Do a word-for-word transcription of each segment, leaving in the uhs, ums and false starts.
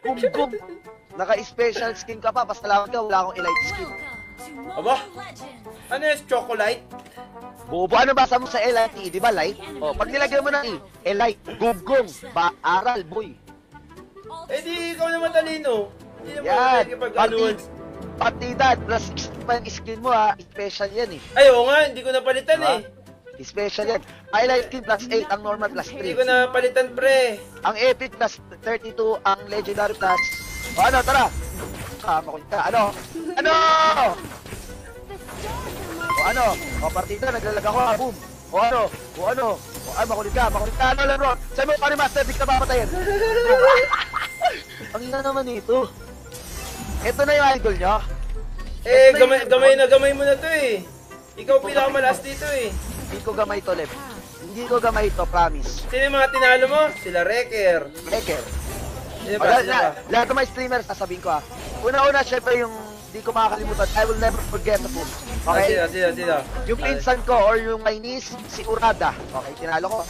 Gum-gum. Naka-special skin ka pa, basta lang ka, wala akong elite skin. Aba? Ano yung chocolate? Bobo, ano basa mo sa elite, di ba light? O, pag nilagyan mo ng E, elite, gum-gum, ba, aral, boy. Eh di, ikaw na matalino. Hindi naman Yan, nakikipag-aluan. pati that, plus pa yung skin mo ha, special yan eh. Ay, oo nga, hindi ko napalitan Diba? eh. Special yan. Highlight skin plus eight, ang normal plus Hindi three. ko napalitan, pre. Ang epic plus thirty-two, ang legendary plus... O ano, tara! Ah, makulit ka. Ano? Ano? O ano? O partida, naglalag ako ha, boom. O ano? O ano? O ay, makulit ka, makulit ka. Ano lang, bro? Sabi mo, pari master, di ka papatayin. Ang ina naman ito. Ito na yung idol nyo. Eh, gamay, gamay na gamay mo na to eh. Ikaw pinakamalakas dito eh. Hindi ko gamay to, Leb. Hindi ko gamay to, promise. Sino yung mga tinalo mo? Sila Wrecker. Wrecker. Sino O, ba? lahat, Sino ba? lahat, lahat ng mga streamers, sasabihin ko ha. Una-una, syempre yung hindi ko makakalimutan, I will never forget the book. Ah, Okay? sino, sino, sino? Yung pinsan ko or yung my niece, si Urada. Okay, tinalo ko.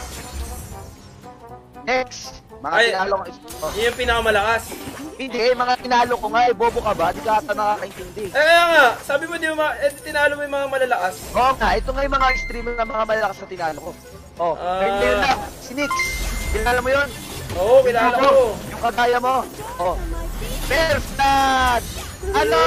Next, mga Ay, tinalo ko. Oh, Yun yung pinakamalakas. hindi, mga tinalo ko nga eh, bobo ka ba? Di ka ata nakakaintindi. Eh, kaya nga, sabi mo di mo, ma- eh, tinalo mo yung mga malalakas. Oo nga, ito nga yung mga streamer na mga malakas na tinalo ko. Oh, Ah. uh, yun lang, si Nix. Kilala mo yun? Oo, kilala ko. Yung kagaya mo. Oh. First blood! Ano?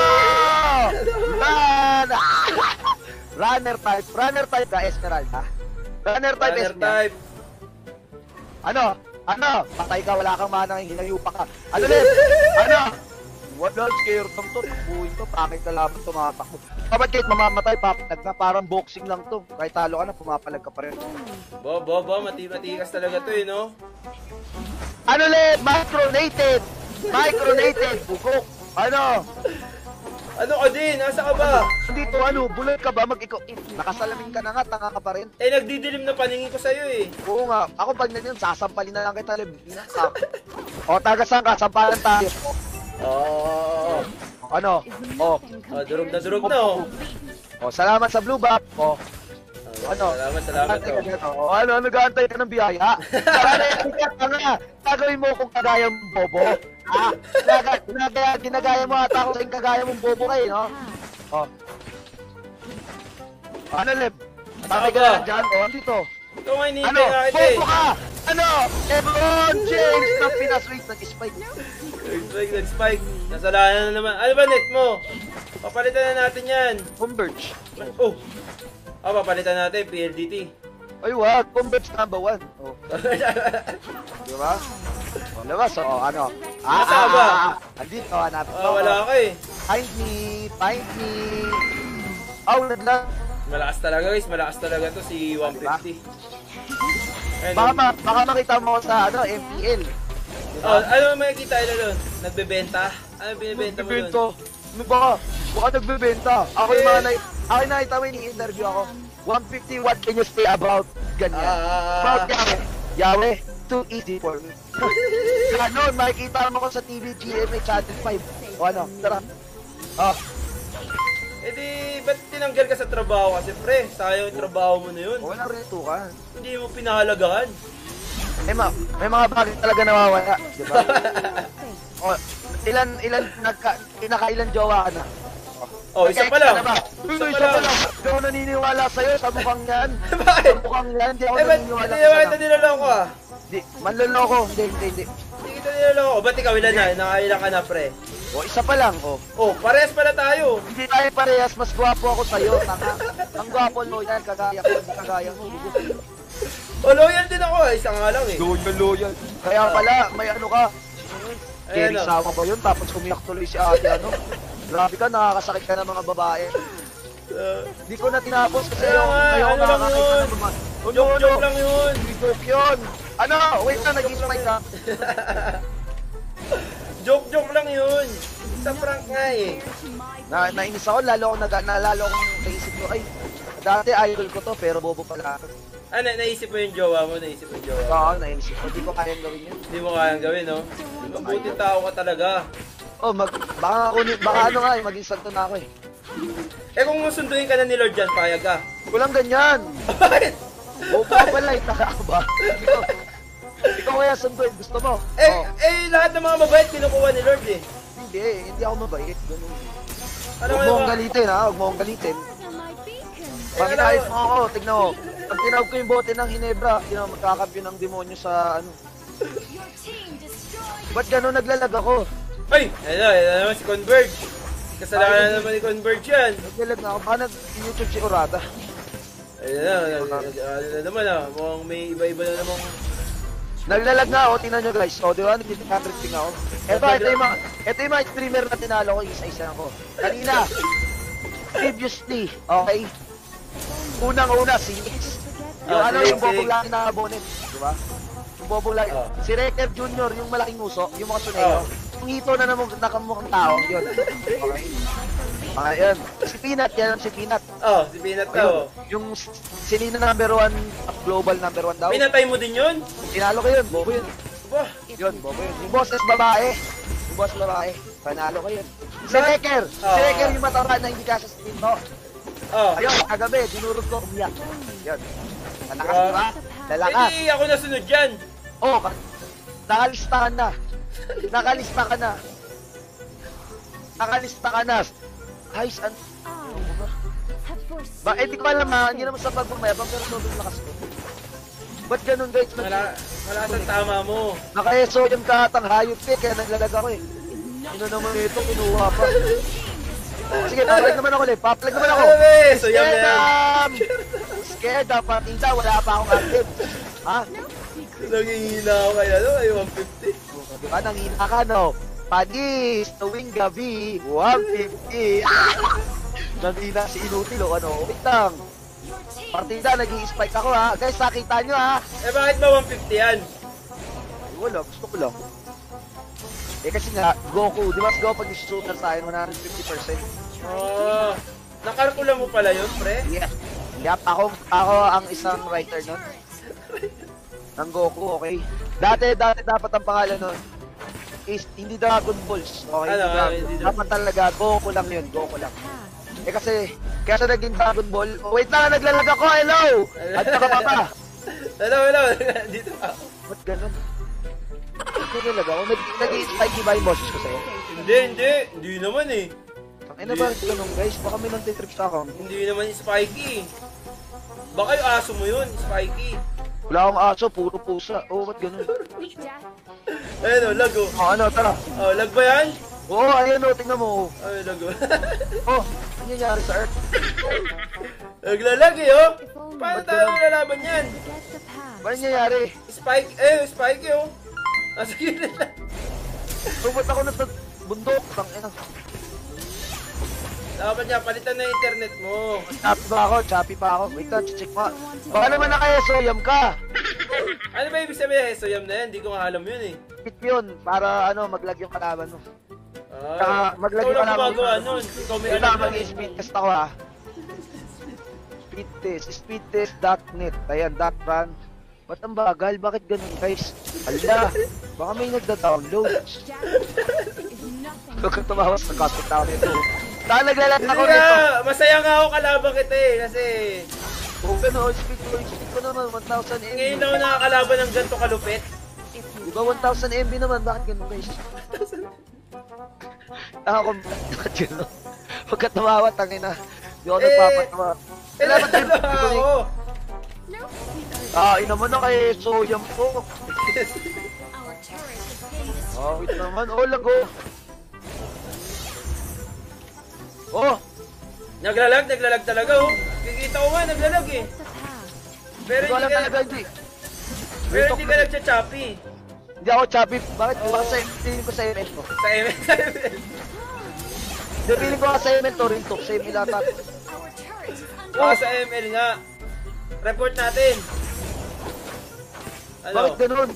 Run! Runner type. Runner type ka, Esmeralda. Runner type, Runner Esmeralda. type. Ano? Ano? Patay ka, wala kang manang, hinayupa ka. Ano, Leb? Ano? Wala, scared lang to. Buhin to, pakit ka laban, tumatakbo. Kapag kahit mamamatay, papalag na, parang boxing lang to. Kahit talo ka na, pumapalag ka pa rin. Bo, bo, bo, mati-matikas talaga to eh, no? Ano, Leb? Micronated! Micronated! Bugok! Ano? Ano ka din? Nasa ka ba? Dito, ano? Bulag ka ba? Mag-ikaw. Eh, nakasalamin ka na nga, tanga ka pa rin. Eh, nagdidilim na paningin ko sa'yo eh. Oo nga. Ako pag nandiyan, sasampalin na lang kita, Leb. O, taga saan ka? Sampalan tayo. Oo. Ano? O. Oh, durog na durog na oh. O, salamat sa blue back. O. Ano? Salamat, salamat Gantay oh. ka dyan, o. O, ano? Ano gantay ka ng biyaya? Gantay ka nga. Gagawin mo kung kagaya mong bobo. Ha? Ginaga- Ginagaya, ginagaya mo ata ako sa yung kagaya mong bobo kayo, no? O. Ano, Leb? Bakit ka ba? na dyan? O, dito. Ikaw nga Ano? hinihintay nga kita eh. Bobo ka! Ano? LeBron James ng Pinas. Wait, nag-spike. Nag-spike, nag-spike. Nasalanan na naman. Ano ba net mo? Papalitan na natin yan. Converge. Oh. Ah, papalitan natin, P L D T. Ay, wag. Converge number one. Oh. Diba? O, diba? So, ano? Ah, Nasa ah, ba? ah, ah. Andito, hanapin Ah, wala ka eh. Find me. Find me. Oh, lang. Malakas talaga guys, malakas talaga to si one fifty. Ayun, Baka, oh. ma baka makita mo ko sa, ano, M P L. Diba? Oh, ano makikita nila doon? Nagbebenta? Ano binibenta mo doon? Nagbebenta. Ano baka? Baka nagbebenta. Ako yung Eh. mga, na- ako yung nakita mo yung interview ako. one fifty, what can you say about ganyan? Ah. About Yahweh. Yahweh, too easy for me. Ganon, makikita mo ko sa T V G M A Channel five. O ano, tara. Oh, Eh di, ba't tinanggal ka sa trabaho kasi pre? Sayang yung trabaho mo na yun. walang retukan. Hindi mo pinahalagahan. Eh, ma may mga bagay talaga nawawala, di ba? O, ilan, ilan, nagka, pinakailan jowa ka na? Oh, isa pa lang. Nagka-ex ka na ba? Isa Uy, pa isa pa lang. lang. Hindi ako naniniwala sa'yo, sa mukhang yan. Bakit? Sa mukhang yan, hindi ako Eh, ba't naniniwala hindi naman sa'yo. ito nilaloko ah? Di, manloloko. Hindi, hindi, hindi. Hindi kita nilaloko. Ba't ikaw ilan na? Nakailan ka na pre? O, isa pa lang, o. Oh, parehas pala tayo. Hindi tayo parehas, mas gwapo ako sa'yo, tanga. Ang gwapo mo yan, kagaya ko, hindi kagaya mo. Oh, loyal din ako eh. Isa nga lang eh. Loyal, loyal. Kaya pala, may ano ka. Ayan, Kerry oh. Sama ba yun? Tapos kumiyak tuloy si ate, ano? Grabe ka, nakakasakit ka ng mga babae. Uh, Hindi ko na tinapos kasi Kaya yung nga, ayaw ano lang nakakakita yun? ng mga... Ano, joke-joke ano? lang yun. Joke yun. Ano? Wait na, nag-spike ka. Joke-joke lang yun. Sa prank nga eh. Na, nainis ako, lalo akong nag... Nalalo akong naisip ko, ay, dati idol ko to, pero bobo pala ako. Ah, na naisip mo yung jowa mo, naisip mo yung jowa mo. Oo, naisip ko. Hindi ko kayang gawin yun. Hindi mo kayang gawin, no? Mabuti tao ka talaga. Oh, mag... Baka ako, ni- baka ano nga eh, maging santo na ako eh. Eh kung sunduin ka na ni Lord dyan, payag ka. Walang ganyan. Bakit? Bobo ka pala, eh, taka ka ba? Ikaw, Gusto ko yan sunduin, gusto mo? Eh, Oh. eh, lahat ng mga mabait kinukuha ni Lord eh. Hindi, hindi ako mabait. Ganun. Ano Huwag ano mo ba? akong galitin ha, huwag mo akong galitin. Eh, Pag ano- inayos mo ako, tignan mo. Pag tinawag ko yung bote ng Hinebra, tignan mo, magkakampiyon ng demonyo sa ano. Ba't gano'n naglalag ako? Ay, ano, ano naman si Converge. Kasalanan naman ni Converge yan. Naglalag na ako. Baka nag-YouTube si Urata. Ayun na, nag- nag- ano na naman ah. Mukhang may iba-iba na namang... Naglalag na ako, tingnan nyo guys. O, di ba? Nag-one hundred ping ako. Eto, ito yung mga, ito yung mga streamer na tinalo ko, isa-isa ko. Kanina, previously, okay? Unang-una, si Mix. Yung Ah, ano, si yung Mix, bobong si- laki na bonnet. Di ba? Yung bobong laki. Ah. Si Reker Junior, yung malaking uso, yung mga suneo. Ah. Yung hito na namang nakamukhang tao, yun. Okay? Ah, yun. Si Peanut, yan ang si Peanut. Oh, si Peanut daw. Ayun. Yung sino na number one, global number one daw. Pinatay mo din yun? Tinalo ko yun, bobo yun. Ba? Yun, bobo yun. Yung boses babae. Yung boss babae. Panalo ko yun. Si Ba- Reker. Si Ah. Reker yung matara na hindi kasha sa team ko. Oh. Ayun, kagabi, dinurog ko, umiyak. Yun. Lalakas Ah. diba? Lalakas. Hindi ako nasunod dyan. Oo, oh, nakalista ka na. Nakalista ka na. Nakalista ka na. Guys, an... Ba, eh, di ko alam ha, hindi naman sa pagbumayabang, pero sobrang lakas ko. Ba't ganun guys? Mala, malakas ang tama mo. Naka-eso yung katang hayop eh, kaya naglalag ako eh. Ano naman ito, kinuha pa. Oh, sige, paplag naman ako ulit, paplag naman ako. Ano eh, so yan na yan. Scared, scared, patida, wala pa akong active. Ha? Nangihina ako kaya, no? Ay, one fifty. Oh, di ba, nangina ka, no? Panis, tuwing gabi, one fifty. Nangina si Inutil, o ano? Wait lang. Partida, nag-i-spike ako ha. Guys, nakita nyo ha. Eh, bakit ba one fifty yan? Ay, wala, gusto ko lang. Eh kasi nga, Goku, di ba Goku pag nisusutar sa akin, one hundred fifty percent. Oh, nakalkula mo pala yun, pre? Yes. Yep, ako, ako ang isang writer nun. Ng Goku, okay? Dati, dati dapat ang pangalan nun is hindi Dragon Balls, okay? Ano, Hindi Dragon- hindi Dragon- dapat talaga, Goku lang yun, Goku lang. Eh kasi, kaya siya naging Dragon Ball. Oh, wait lang, naglalag ako, hello! At saka pa pa. Hello, hello. Dito ka. Ba't ganun? Naglalag ako, Nag- nag-i-spike ba yung boses ko sa'yo? Hindi, hindi. Hindi naman eh. Ang ina ba ganun guys? Baka may nantitrip sa akin. Hindi naman spiky. Baka yung aso mo yun, spiky. Wala akong aso, puro pusa. Oh, ba't ganun? Ayun o, lag o. Oh, ano, tara. Oh, lag ba yan? Oo, oh, ayun o, tingnan mo. Ay, lag o. Oh, ano nangyayari sa Earth? Naglalag eh, oh. Paano tayo lalaban yan? Ano nangyayari? Spike, eh, spiky oh. Nasa gilid lang. So, ba't ako nasa bundok? Tang ina. Dapat niya, palitan na yung internet mo. Choppy ba ako? Choppy pa ako? Wait lang, check pa. Baka naman naka-soyam ka. Ano ba ibig sabihin? So yam na yan, hindi ko nga alam yun eh. Pit yun, para ano, maglag yung kalaban mo. Ah, Saka, maglag ikaw yung lang kalaban gumagawa mo. nun. Ikaw may Wait alam lang, nun eh. mag-speed test ako ha. Speed test, speedtest dot net. Ayan, dot run. Ba't ang bagal? Bakit ganun guys? Ala, baka may nagda-download. Huwag kang tumawas sa custom town nito. Saan naglalat Hindi ako nga, nito? masaya nga ako kalaban kita eh, kasi Oo, ganun, speed ko, speed ko naman, one thousand M B. ngayon ako nakakalaban ng ganito kalupit. Di ba one thousand M B naman? Bakit ganun guys? Ako, bakit ganun? Huwag ka tumawa, tangina. Di ako Eh, nagpapatawa. Eh, Kailangan din nalala ako. Ah, ina mo na kay Soyam ko. Oh, wait naman. Oh, lago. Oh, Naglalag, naglalag talaga oh. Kikita ko nga, naglalag eh. Pero hindi ko hindi alam ka, talaga hindi. pero hindi ka nagcha-choppy. Hindi ako chubby. Bakit? Oo. Baka sa feeling ko sa M L to. Sa M L. Hindi, feeling ko nga sa M L to rin to. Sa M L ata. Oo, sa M L nga. Report natin. Ano? Bakit ganun?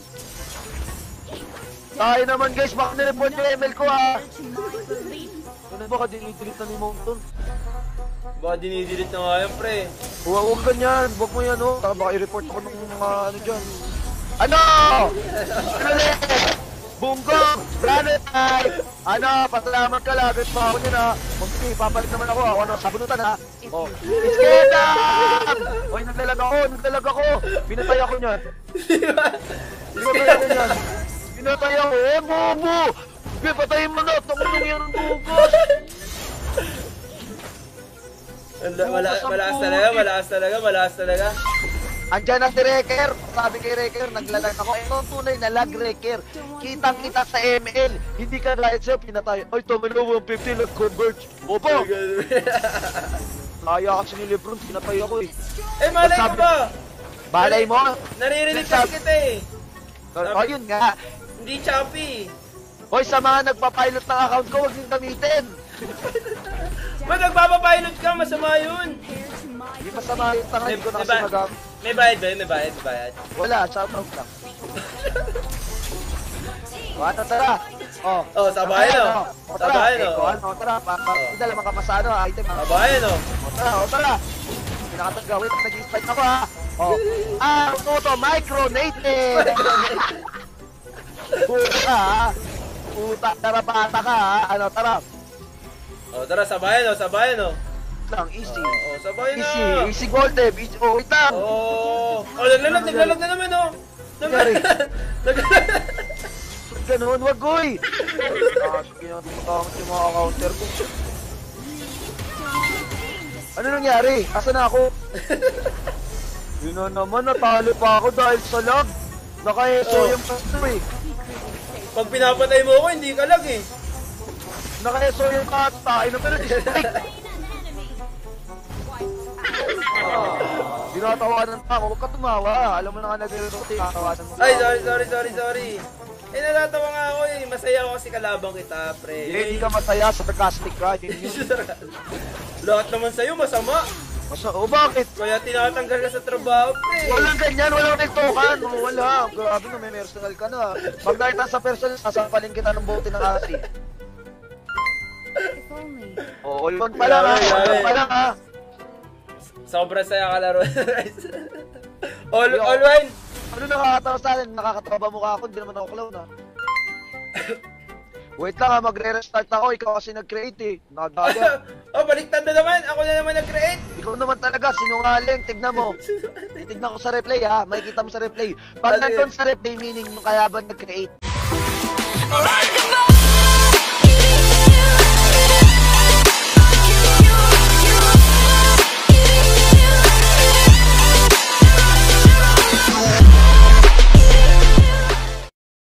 Tayo naman guys, baka nireport yung M L ko ha. Ano ba ka dinidelete na ni Mountain? Baka dinidelete na nga yan, pre. Huwag huwag ganyan, huwag mo yan oh. Baka baka i-report ako ng mga ano dyan. Ano? Ano ulit? Bunggong! Granite! Ano, pasalamat ka, lagat pa ako niya na. Munti, papalit naman ako. Ako ano, sabunutan ha. Oh, iskeda! Oy, naglalag ako, naglalag ako. Pinatay ako niyan. Pinatay ako niyan. Pinatay ako. Eh, bobo! Pipatayin mo na. Tukulong yan ang bugos. Wala, wala, malakas talaga, malakas talaga, malakas talaga. Andiyan na si Wrecker. Sabi kay Wrecker, naglalag ako. Ito ang tunay na lag, Wrecker. Kitang-kita sa M L. Hindi ka kahit sa'yo, pinatay. Ay, tumino mo, fifty, nag-converge. Opo! Kaya kasi ni Lebron, pinatay ako eh. Eh, malay ko ba? Balay mo? Naririnig kasi kita eh. Oh, yun nga. Hindi choppy. Hoy, sa mga nagpa-pilot ng account ko, huwag yung gamitin. Ba't nagpapapilot ka? Masama yun. Hindi masama yung tangay ko na kasi May ba- mag- May bayad ba yun? May bayad, may bayad. Wala, shoutout lang. O, ano, tara. Oh, Oh, sabayan o. O, tara. Sabayan Eh, o. o, ano, tara. Partida lang mga pasano, item. ha? Sabayan o. O, tara, o, tara. Pinakatag wait, nag-spike ako ha. O, ah, ito to, micronated. Puta ha. Puta, tara, bata ka ha. Ano, tara. Oh, tara, sabayan o, sabayan o. Lang, easy. Oh, oh, sabayan na. Easy, easy gold eh. Easy, oh, wait lang. Oh, oh, naglalag, naglalag na naman o. Nangyari? Naglalag. Ganun, wag goy. Ah, sige na, tumatakot yung mga counter ko. Ano nangyari? Asan na ako? Yun na naman, natalo pa ako dahil sa lag. Naka-eso Oh. yung pasto eh. Pag pinapatay mo ako, hindi ka lag eh. Naka-eso yung katay na pero distrike. Dinatawanan pa ako, huwag ka tumawa. Alam mo na nga nag-rotate, tatawanan mo. Ay, sorry, sorry, sorry, sorry. Eh, natatawa nga ako eh. Masaya ako kasi kalabang kita, pre. Hindi ka masaya sa sarcastic ka. Yun yun. Lahat naman sa'yo, masama. Masa, oh bakit? Kaya tinatanggal ka sa trabaho, pre. Walang ganyan, walang nagtokan. Oh, wala. Grabe na, may personal ka na. Pag nakita sa personal, sasampalin kita ng bote ng asi. Oo, oh, yun pa lang ha. Grabe, Yun pa lang ha. Sobrang saya kalaro. all, all wine. Ano nakakatawa sa akin? Nakakatawa ba mukha ako? Hindi naman ako clown ha. Wait lang ha, magre-restart ako. Ikaw kasi nag-create eh. Nagaya. Oh, baliktad na naman. Ako na naman nag-create. Ikaw naman talaga, sinungaling. Tignan mo. Tignan ko sa replay ha. Makikita mo sa replay. Pag Ano nandun sa replay, meaning kaya ba nag-create? Alright, come on!